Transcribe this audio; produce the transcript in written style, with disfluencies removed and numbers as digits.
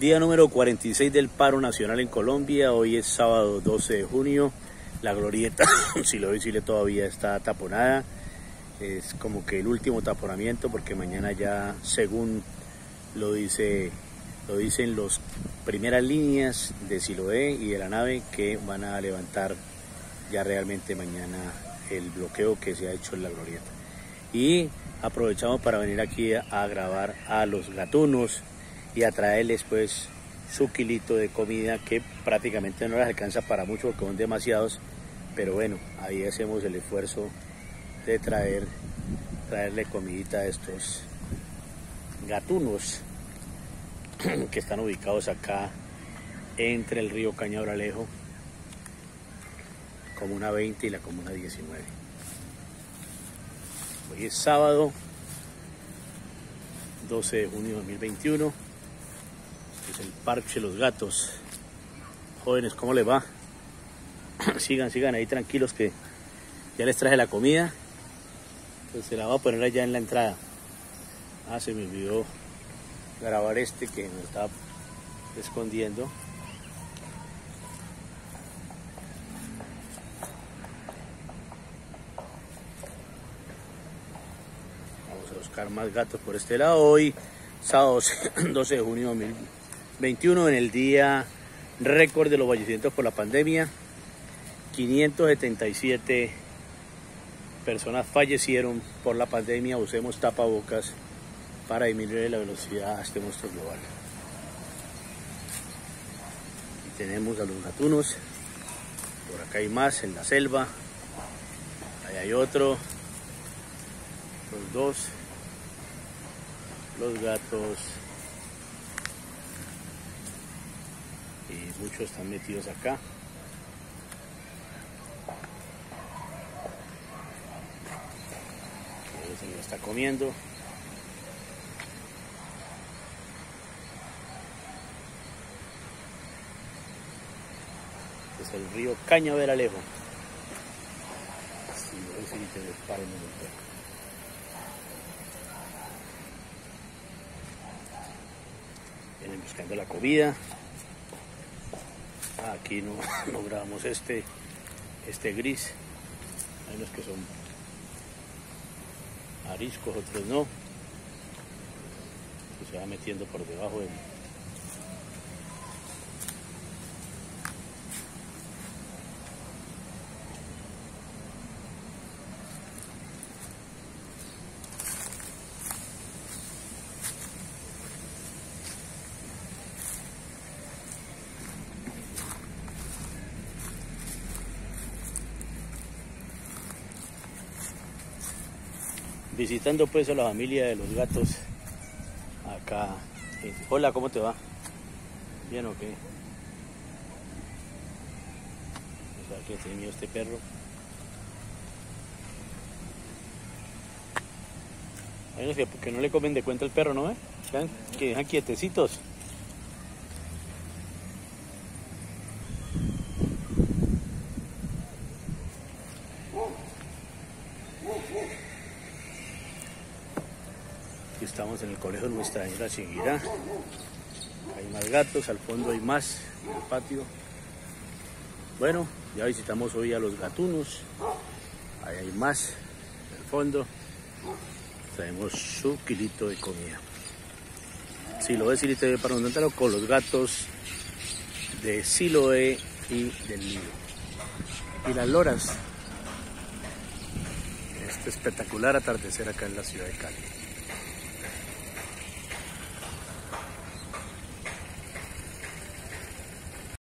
Día número 46 del paro nacional en Colombia. Hoy es sábado 12 de junio. La glorieta, si lo decirle, todavía está taponada. Es como que el último taponamiento, porque mañana ya, según lo dicen los primeras líneas de Siloé y de la nave, que van a levantar ya realmente mañana el bloqueo que se ha hecho en la glorieta. Y aprovechamos para venir aquí a grabar a los gatunos y a traerles pues su kilito de comida, que prácticamente no les alcanza para mucho porque son demasiados, pero bueno, ahí hacemos el esfuerzo de traerle comidita a estos gatunos que están ubicados acá entre el río Cañabralejo, comuna 20 y la comuna 19. Hoy es sábado 12 de junio de 2021. Es el Parque de los Gatos. Jóvenes, ¿cómo les va? Sigan ahí tranquilos, que ya les traje la comida. Pues se la voy a poner allá en la entrada. Se me olvidó grabar que me estaba escondiendo. Vamos a buscar más gatos por este lado. Hoy, sábado 12 de junio de 2021, en el día récord de los fallecimientos por la pandemia. 577 personas fallecieron por la pandemia. Usemos tapabocas para disminuir la velocidad a este monstruo global. Y tenemos a los gatunos. Por acá hay más en la selva. Ahí hay otro. Los dos. Los gatos. Y muchos están metidos acá. Se lo está comiendo. Este es el río Cañabralejo. Sí, voy a seguir que les paro un momento. Vienen buscando la comida. Aquí no grabamos este gris. Hay unos que son ariscos, otros no, que se va metiendo por debajo del... Visitando pues a la familia de los gatos acá. Hola, ¿cómo te va? ¿Bien o qué? ¿Sabes qué tiene miedo este perro? Hay unos que no le comen de cuenta el perro, ¿no? Que dejan quietecitos. Aquí estamos en el colegio de Nuestra Señora Chiquirá. Hay más gatos, al fondo hay más en el patio. Bueno, ya visitamos hoy a los gatunos. Ahí hay más en el fondo. Traemos su kilito de comida. Siloé Silite para un con los gatos de Siloé y del Nilo. Y las loras. Este espectacular atardecer acá en la ciudad de Cali.